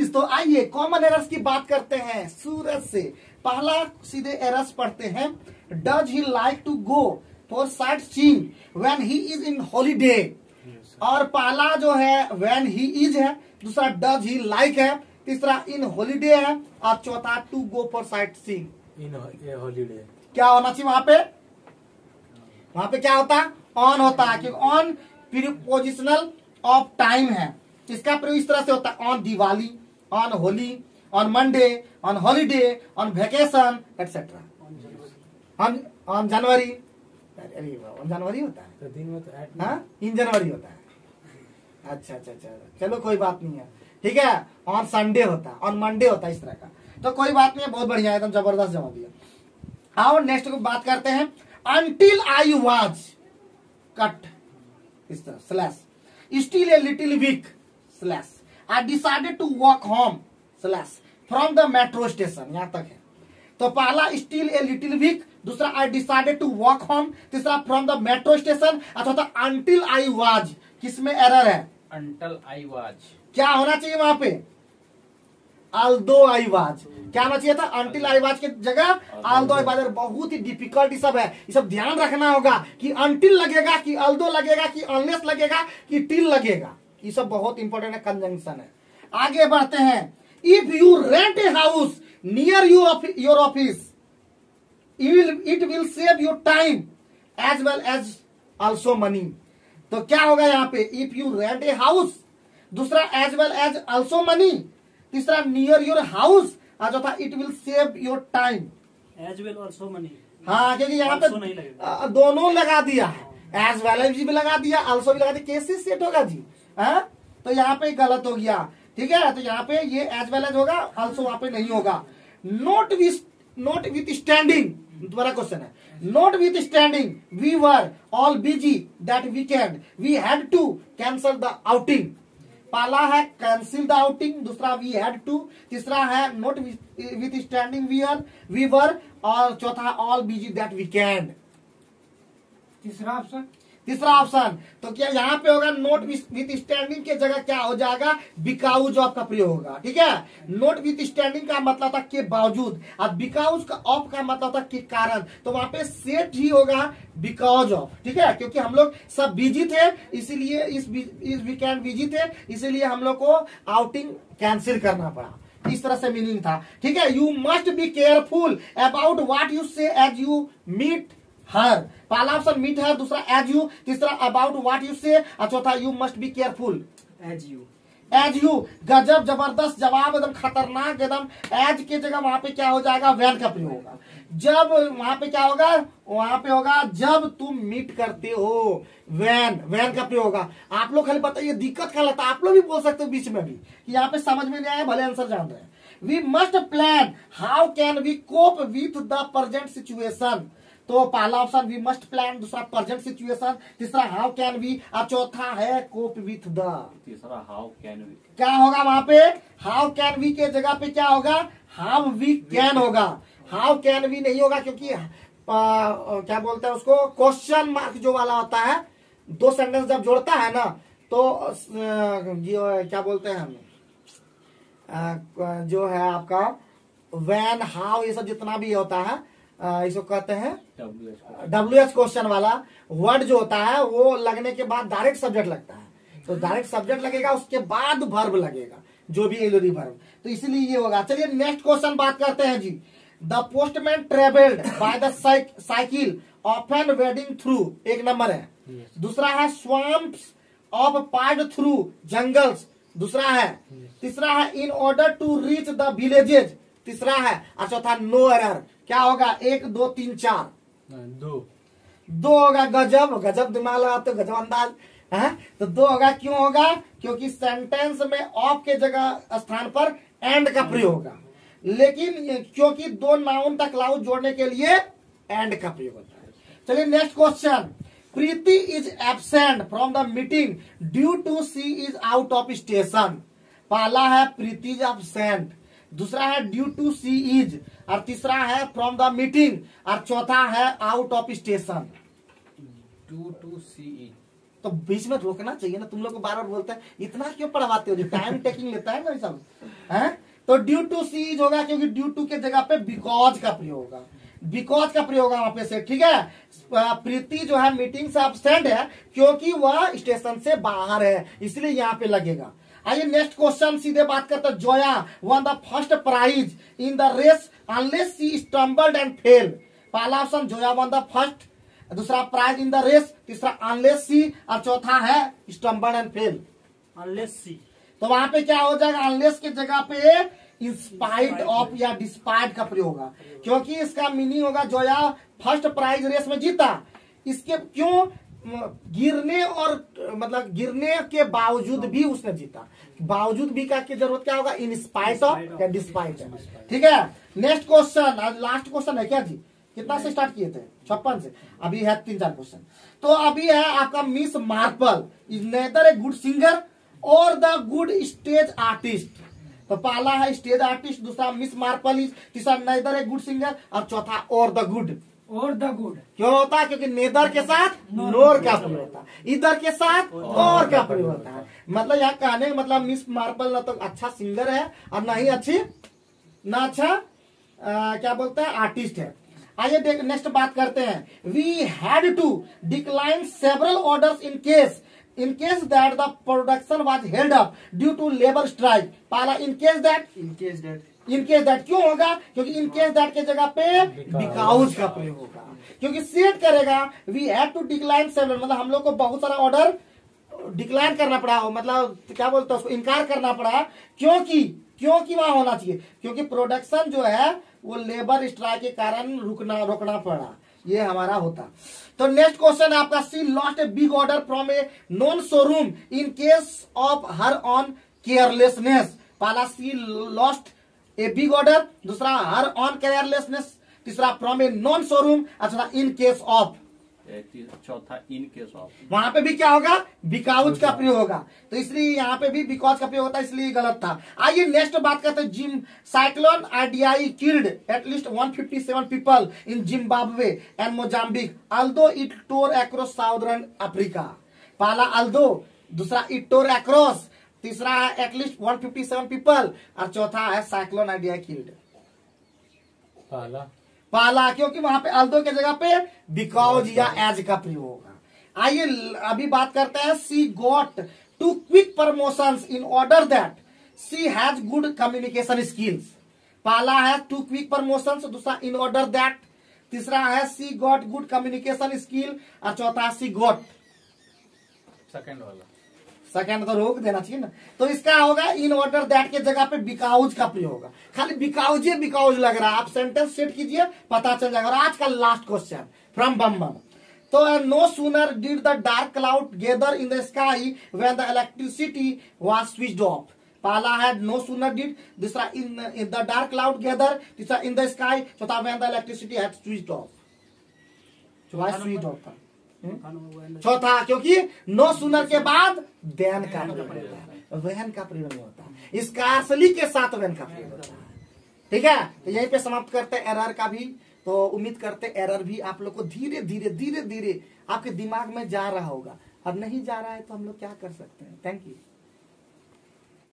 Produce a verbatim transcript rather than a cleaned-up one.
चीज। तो आइए कॉमन एरर्स की बात करते हैं सूरज से। पहला सीधे एरर्स पढ़ते हैं। Does he like to go for sightseeing when he is in holiday. और पहला जो है व्हेन ही इज है, दूसरा डज ही लाइक है, तीसरा इन हॉलीडे है, और चौथा to go for sightseeing in holiday. क्या होना चाहिए वहां पे? वहां पे क्या होता है? ऑन होता है, क्योंकि ऑन प्रीपोजिशनल ऑफ टाइम है। इसका प्रयोग इस तरह से होता है, on Diwali, on Holi, on Monday, on holiday, on vacation etcetera, on on January. अरे ऑन जनवरी होता है तो दिन में तो ऐड हाँ, इन जनवरी होता है। अच्छा अच्छा अच्छा, चलो कोई बात नहीं है, ठीक है। ऑन संडे होता है, ऑन मंडे होता है, इस तरह का। तो कोई बात नहीं है, बहुत बढ़िया, एकदम जबरदस्त जवाब दिया। आओ नेक्स्ट को बात करते हैं। Until I was cut, इस तरह slash, still a little weak slash, I decided to walk home slash from the metro station। यहां तक है। तो पहला still a little weak, दूसरा I decided to walk home, तीसरा from the metro station, अथवा until I was। किसमें error है? Until I was। क्या होना चाहिए वहां पे? although I was। क्या होना चाहिए था? until I was की जगह although I was। बहुत ही डिफिकल्ट सब है, ये सब ध्यान रखना होगा कि until लगेगा कि although लगेगा कि unless लगेगा कि till लगेगा। ये सब बहुत इंपॉर्टेंट है, कंजंक्शन है। आगे बढ़ते हैं। If you rent a house near your office it will save your time as well as also money. तो क्या होगा यहाँ पे? If you rent a house, दूसरा as well as also money, तीसरा नियर योर हाउस, और चौथा it will save your time as well also money. हाँ, क्योंकि यहाँ पे दोनों लगा दिया है, एज वेल एज भी लगा दिया, ऑल्सो भी लगा दिया, कैसे सेट होगा जी? हाँ, तो यहाँ पे गलत हो गया, ठीक है। तो यहाँ पे ये एज वेल एज होगा, ऑल्सो वहां पे नहीं होगा। Not with notwithstanding, दोबारा क्वेश्चन है। Notwithstanding we were all busy that weekend we had to cancel the outing. पहला है कैंसिल द आउटिंग, दूसरा वी हैड टू, तीसरा है notwithstanding we are we were, और चौथा all busy that weekend. तीसरा option तीसरा option तो क्या यहाँ पे होगा? नोट विथ स्टैंडिंग के जगह क्या हो जाएगा? बिकाउज ऑफ का प्रयोग होगा, ठीक है। नोट विथ स्टैंडिंग का मतलब था के बावजूद, और बिकाउज का ऑफ का मतलब था के कारण। तो वहां पे सेट ही होगा बिकॉज ऑफ, ठीक है, क्योंकि हम लोग सब बिजी थे, इसीलिए इस इस वीकेंड बिजी थे, इसीलिए हम लोग को आउटिंग कैंसिल करना पड़ा। इस तरह से मीनिंग था, ठीक है। You must be careful about what you say as you meet her. पहला ऑप्शन मीट हर, दूसरा एज यू, तीसरा अबाउट व्हाट यू से, और चौथा you must be careful as you. As you, गजब, जबरदस्त जवाब, एकदम खतरनाक एकदम। एज के जगह वहां पे क्या हो जाएगा? वैन का प्रयोग होगा। जब वहां पे क्या होगा? वहां पे होगा जब तुम मीट करते हो, वैन वैन का प्रयोग होगा। आप लोग खाली बताइए दिक्कत क्या लगता है, आप लोग भी बोल सकते हो बीच में भी कि यहाँ पे समझ में नहीं आया, भले आंसर जान रहे हैं। We must plan how can we cope with the present situation. तो पहला ऑप्शन वी मस्ट प्लान, दूसरा प्रेजेंट सिचुएशन, तीसरा हाउ कैन वी, और चौथा है कोप विथ द। तीसरा हाउ कैन वी। क्या होगा वहां पे? हाउ कैन वी के जगह पे क्या होगा? हाउ वी कैन होगा। हाउ कैन वी नहीं होगा, क्योंकि आ, आ, क्या बोलते हैं उसको, क्वेश्चन मार्क जो वाला होता है, दो सेंटेंस जब जोड़ता है ना, तो आ, क्या बोलते हैं हम, आ, जो है आपका व्हेन, हाउ, ये सब जितना भी होता है, आ, इसको कहते हैं डब्ल्यू एच क्वेश्चन वाला वर्ड जो होता है, वो लगने के बाद डायरेक्ट सब्जेक्ट लगता है। तो डायरेक्ट सब्जेक्ट लगेगा, उसके बाद वर्ब लगेगा, जो भी एलओडी वर्ब। तो इसीलिए ये होगा। चलिए नेक्स्ट क्वेश्चन बात करते हैं जी। The postman travelled by the cycle often wading through, एक नंबर है। दूसरा है swamps of part through jungles, दूसरा है। तीसरा है in order to reach the villages, तीसरा है। और चौथा नो एरर। क्या होगा? एक, दो, तीन, चार, दो दो होगा। गजब, गजब दिमाग लगाते हो, गजब अंदाज है। तो दो होगा। क्यों होगा? क्योंकि सेंटेंस में ऑफ के जगह स्थान पर एंड का प्रयोग होगा, लेकिन क्योंकि दो नाउन तक क्लाउज जोड़ने के लिए एंड का प्रयोग होता है। चलिए next question. Preeti is absent from the meeting due to she is out of station. पहला है प्रीति इज एब्सेंट, दूसरा है ड्यू टू सी इज, और तीसरा है फ्रॉम द मीटिंग, और चौथा है out of station. Due to she is. तो बीच में रोकना चाहिए ना। तुम लोग को बार बार बोलते हैं इतना क्यों पढ़वाते हो, जो टाइम टेकिंग लेता है ना ये सब है। तो ड्यू टू सीज होगा क्योंकि ड्यू टू के जगह पे बिकॉज का प्रयोग होगा, बिकॉज का प्रयोग होगा वहां पे से, ठीक है। प्रीति जो है मीटिंग से एब्सेंट है क्योंकि वह स्टेशन से बाहर है, इसलिए यहाँ पे लगेगा। आइए नेक्स्ट क्वेश्चन सीधे बात करते हैं। Zoya won the first prize in the race unless she stumbled and fell. पहला ऑप्शन जोया वन द फर्स्ट, दूसरा प्राइज इन द रेस, तीसरा अनलेस सी, और चौथा है stumbled and fell. Unless she. तो वहां पे क्या हो जाएगा, अनलेस की जगह पे इंस्पाइट ऑफ या डिस्पाइट का प्रयोग होगा, क्योंकि इसका मीनिंग होगा जोया फर्स्ट प्राइज रेस में जीता, इसके क्यों गिरने और मतलब गिरने के बावजूद भी उसने जीता। बावजूद भी का की जरूरत क्या होगा, इन स्पाइट ऑफ या डिस्पाइट है, ठीक है। नेक्स्ट क्वेश्चन, आज लास्ट क्वेश्चन है क्या जी, कितना से स्टार्ट किए थे, छप्पन से, अभी है तीन चार क्वेश्चन। तो अभी है आपका Miss Marple is neither a good singer or the good stage artist. तो पहला है स्टेज आर्टिस्ट, दूसरा मिस मार्पल इज, तीसरा नेदर ए गुड सिंगर, और चौथा or the good. Or the good क्यों होता है, क्योंकि नेदर के साथ नोर का प्रयोग होता है, इधर के साथ और का प्रयोग होता है। मतलब यहाँ कहने मतलब मिस मार्पल ना तो अच्छा सिंगर है और ना ही अच्छी ना अच्छा आ, क्या बोलते हैं आर्टिस्ट है। आइए देख नेक्स्ट बात करते हैं। We had to decline several orders in case in case that the production was held up due to labour strike. पहला in case that, in case that, in case that क्यों होगा, क्योंकि इन केस दैट के जगह पे because का प्रयोग होगा, क्योंकि सेट करेगा we have to decline several, मतलब हम लोग को बहुत सारा ऑर्डर डिक्लाइन करना पड़ा हो, मतलब क्या बोलते हैं उसको, इनकार करना पड़ा, क्योंकि क्योंकि वहां होना चाहिए, क्योंकि प्रोडक्शन जो है वो लेबर स्ट्राइक के कारण रुकना रोकना पड़ा, ये हमारा होता। तो नेक्स्ट क्वेश्चन है आपका, she lost a big order from a non showroom in case of her own carelessness. पहला she lost a big order, दूसरा हर ऑन केयरलेसनेस, तीसरा फ्रॉम ए नॉन शोरूम, अच्छा इन केस ऑफ, चौथा इन case of. वहां पे भी क्या होगा, बिकॉज का प्रयोग होगा, तो इसलिए यहाँ पे भी बिकॉज का प्रयोग होता है, इसलिए गलत था। आइए नेक्स्ट बात करते हैं। Jim cyclone Idai killed at least one fifty seven people in Zimbabwe and Mozambique although it tore across southern Africa. पहला अल्दो, दूसरा इट टोर अक्रॉस, तीसरा है at least one fifty seven people, और चौथा है साइक्लोन आईडीआई किल्ड। पहला पहला क्योंकि वहां पे अल्दो के जगह पे बिकॉज या एज का प्रयोग होगा। आइए अभी बात करते हैं। She got two quick promotions in order that she has good communication skills. पहला है टू क्विक प्रमोशंस, दूसरा इन ऑर्डर दैट, तीसरा है she got good communication skill, और चौथा सी गॉट। सेकंड वाला, सेकंड तो रोक देना चाहिए ना। तो इसका होगा इन ऑर्डर दैट के जगह पे बिकॉज का प्रयोग होगा। खाली बिकॉज बिकॉज लग रहा है, आप सेंटेंस सेट कीजिए पता चल जाएगा। और आज का लास्ट क्वेश्चन फ्रॉम बम बम। तो no sooner did the dark cloud gather in the sky when the electricity was switched off. पहला है नो सूनर डिड, दूसरा in in the dark cloud gather, तीसरा इन द स्काई, चौथा when the electricity had switched off. Switched off था चौथा, क्योंकि no sooner के बाद देन का प्रयोग होता है, वहन का प्रयोग नहीं होता, इसका असली के साथ वहन का प्रयोग होता है। ठीक है, तो यहीं पे समाप्त करते हैं एरर का भी। तो उम्मीद करते एरर भी आप लोग को धीरे धीरे धीरे धीरे आपके दिमाग में जा रहा होगा, और नहीं जा रहा है तो हम लोग क्या कर सकते हैं। Thank you.